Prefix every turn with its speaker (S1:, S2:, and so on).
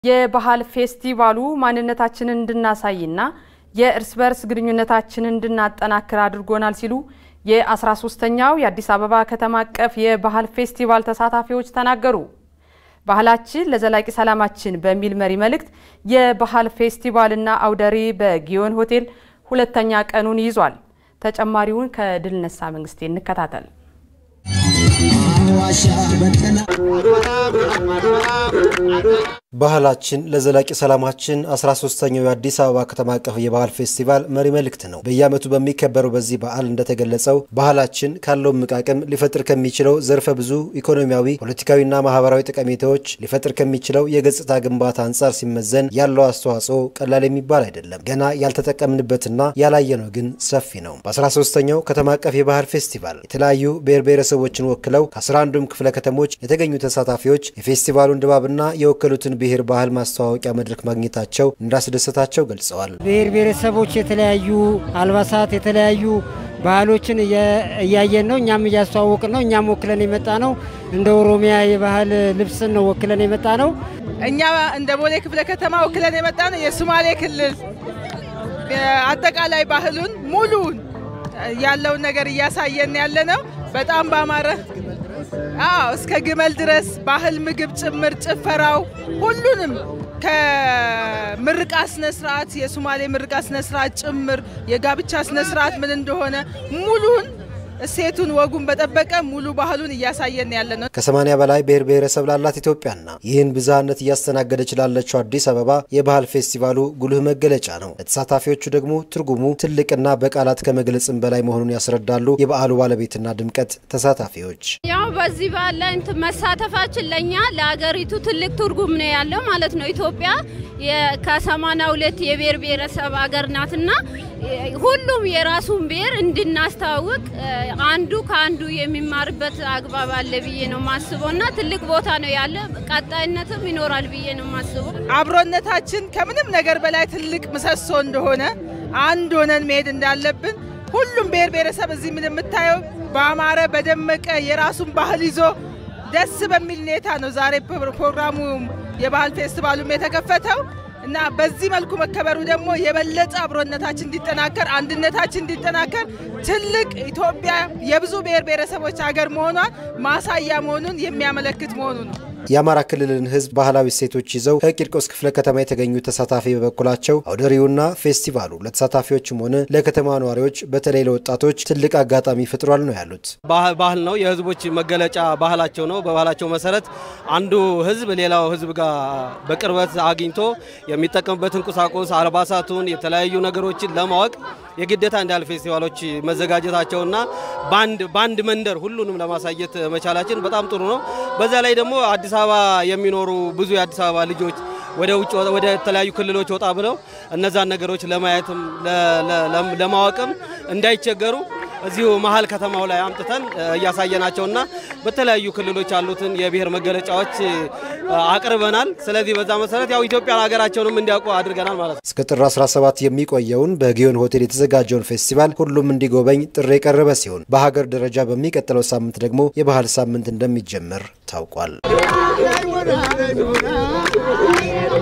S1: የባህል ፌስቲቫሉ ማንነታችንን እንድናሳይና የእርስ በርስ ግንኙነታችንን እንድናጠናክር አድርጎናል ሲሉ የ13ኛው የአዲስ አበባ ከተማ አቀፍ የባህል ፌስቲቫል ተሳታፊዎች ተናገሩ። ባህላችን ለዘላቂ ሰላማችን በሚል መሪ መልእክት የባህል ፌስቲቫልና አውደ ርዕይ በጊዮን ሆቴል ሁለተኛ ቀኑን ይዟል። ተጨማሪውን ከድልነሳ መንግስቴ እንከታተል።
S2: ባህላችን ለዘላቂ ሰላማችን 13ኛው የአዲስ አበባ ከተማ አቀፍ የባህል ፌስቲቫል መሪ መልእክት ነው። በየዓመቱ በሚከበረው በዚህ በዓል እንደተገለጸው ባህላችን ካለው ምቃቅም ሊፈጥር ከሚችለው ዘርፈ ብዙ ኢኮኖሚያዊ፣ ፖለቲካዊና ማህበራዊ ጠቀሜታዎች ሊፈጥር ከሚችለው የገጽታ ግንባታ አንጻር ሲመዘን ያለው አስተዋጽኦ ቀላል የሚባል አይደለም። ገና ያልተጠቀምንበትና ያላየነው ግን ሰፊ ነው። በ13ኛው ከተማ አቀፍ የባህል ፌስቲቫል የተለያዩ ብሔር ብሔረሰቦችን ወክለው ከ11ዱም ክፍለ ከተሞች የተገኙ ተሳታፊዎች የፌስቲቫሉን ድባብና የወከሉትን ብሔር ባህል ማስተዋወቂያ መድረክ ማግኘታቸው እንዳስደሰታቸው ገልጸዋል።
S3: ብሔር ብሔረሰቦች የተለያዩ አልባሳት የተለያዩ ባህሎችን እያየን ነው። እኛም እያስተዋወቅን ነው። እኛም ወክለን የመጣ ነው። እንደ ኦሮሚያ የባህል ልብስን ነው ወክለን የመጣ ነው።
S4: እኛ እንደ ቦሌ ክፍለ ከተማ ወክለን የመጣ ነው። የሶማሌ ክልል አጠቃላይ ባህሉን ሙሉን ያለውን ነገር እያሳየን ያለ ነው። በጣም ባማረ እስከ ግመል ድረስ ባህል ምግብ ጭምር ጭፈራው ሁሉንም ከምርቃ ስነ ስርዓት የሶማሌ ምርቃ ስነ ስርዓት ጭምር የጋብቻ ስነ ስርዓት ምን እንደሆነ ሙሉን እሴቱን ወጉን በጠበቀ ሙሉ ባህሉን እያሳየን ያለ ነው። ከ80
S2: በላይ ብሔር ብሔረሰብ ላላት ኢትዮጵያና ይህን ብዛነት እያስተናገደች ላለችው አዲስ አበባ የባህል ፌስቲቫሉ ጉልህ መገለጫ ነው። ለተሳታፊዎቹ ደግሞ ትርጉሙ ትልቅና በቃላት ከመግለጽም በላይ መሆኑን ያስረዳሉ የበዓሉ ባለቤትና ድምቀት ተሳታፊዎች።
S5: ያው በዚህ በዓል ላይ መሳተፋችን ለኛ ለሀገሪቱ ትልቅ ትርጉም ነው ያለው ማለት ነው። ኢትዮጵያ ከ82 የብሔር ብሔረሰብ ሀገር ናትና ሁሉም የራሱን ብሔር እንድናስተዋውቅ አንዱ ከአንዱ የሚማርበት አግባብ አለ ብዬ ነው ማስበውና ትልቅ ቦታ ነው ያለ ቀጣይነትም ይኖራል ብዬ ነው ማስበው።
S4: አብሮነታችን ከምንም ነገር በላይ ትልቅ ምሰሶ እንደሆነ አንድ ሆነን መሄድ እንዳለብን ሁሉም ብሔር ብሔረሰብ እዚህ ምን የምታየው ባማረ በደመቀ የራሱን ባህል ይዞ ደስ በሚል ሁኔታ ነው ዛሬ ፕሮግራሙ የባህል ፌስቲቫሉም የተከፈተው እና በዚህ መልኩ መከበሩ ደግሞ የበለጠ አብሮነታችን እንዲጠናከር አንድነታችን እንዲጠናከር ትልቅ ኢትዮጵያ የብዙ ብሔር ብሔረሰቦች ሀገር መሆኗን ማሳያ መሆኑን የሚያመለክት መሆኑ ነው።
S2: የአማራ ክልልን ህዝብ ባህላዊ ሴቶች ይዘው ከቂርቆስ ክፍለ ከተማ የተገኙ ተሳታፊ በበኩላቸው አውደ ርዕዩና ፌስቲቫሉ ለተሳታፊዎችም ሆነ ለከተማ ነዋሪዎች በተለይ ለወጣቶች ትልቅ አጋጣሚ ፈጥሯል ነው ያሉት።
S6: ባህል ነው የህዝቦች መገለጫ ባህላቸው ነው። በባህላቸው መሰረት አንዱ ህዝብ ሌላው ህዝብ ጋር በቅርበት አግኝቶ የሚጠቀምበትን ቁሳቁስ አልባሳቱን የተለያዩ ነገሮችን ለማወቅ የግዴታ እንዳል ፌስቲቫሎች መዘጋጀታቸውና ባንድ መንደር ሁሉንም ለማሳየት መቻላችን በጣም ጥሩ ነው። በዛ ላይ ደግሞ አዲስ አበባ የሚኖሩ ብዙ የአዲስ አበባ ልጆች ወደ ውጭ ወደ ተለያዩ ክልሎች ወጣ ብለው እነዛን ነገሮች ለማየትም ለማወቅም እንዳይቸገሩ እዚሁ መሃል ከተማው ላይ አምጥተን ያሳየናቸውና በተለያዩ ክልሎች ያሉትን የብሔር መገለጫዎች አቅርበናል። ስለዚህ በዛ መሰረት ያው ኢትዮጵያ ሀገራቸውንም እንዲያውቁ አድርገናል ማለት ነው።
S2: እስከ ጥር 17 የሚቆየውን በጊዮን ሆቴል የተዘጋጀውን ፌስቲቫል ሁሉም እንዲጎበኝ ጥሪ የቀረበ ሲሆን በሀገር ደረጃ በሚቀጥለው ሳምንት ደግሞ የባህል ሳምንት እንደሚጀመር ታውቋል።